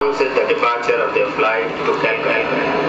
The departure of their flight to Calcutta.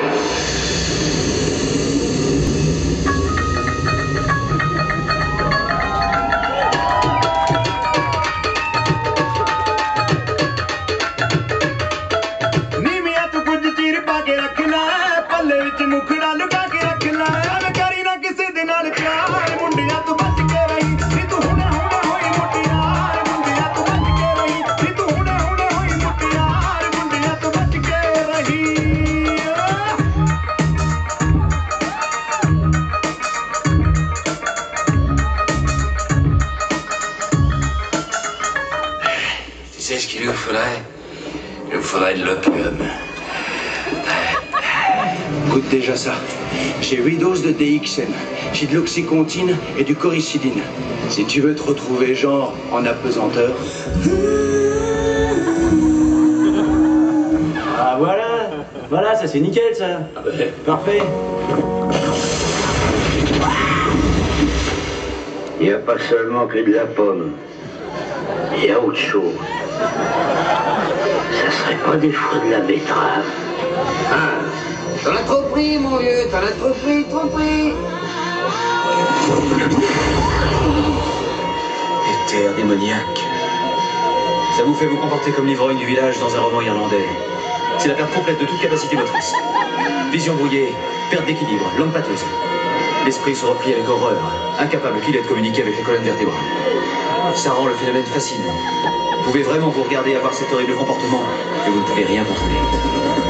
Tu sais ce qu'il nous faudrait? Il nous faudrait de l'opium. Goûte déjà ça. J'ai 8 doses de DXM. J'ai de l'oxycontine et du corycidine. Si tu veux te retrouver genre en apesanteur. Ah voilà. Voilà, ça c'est nickel ça. Parfait. Il n'y a pas seulement que de la pomme. Il y a autre chose. Ça serait pas des fruits de la betterave. Ah, t'en as trop pris, mon vieux, t'en as trop pris, trop pris. Éther démoniaque. Ça vous fait vous comporter comme l'ivrogne du village dans un roman irlandais. C'est la perte complète de toute capacité motrice. Vision brouillée, perte d'équilibre, langue pâteuse. L'esprit se replie avec horreur, incapable qu'il est de communiquer avec les colonnes vertébrales. Ça rend le phénomène fascinant. Vous pouvez vraiment vous regarder avoir cet horrible comportement et vous ne pouvez rien contrôler.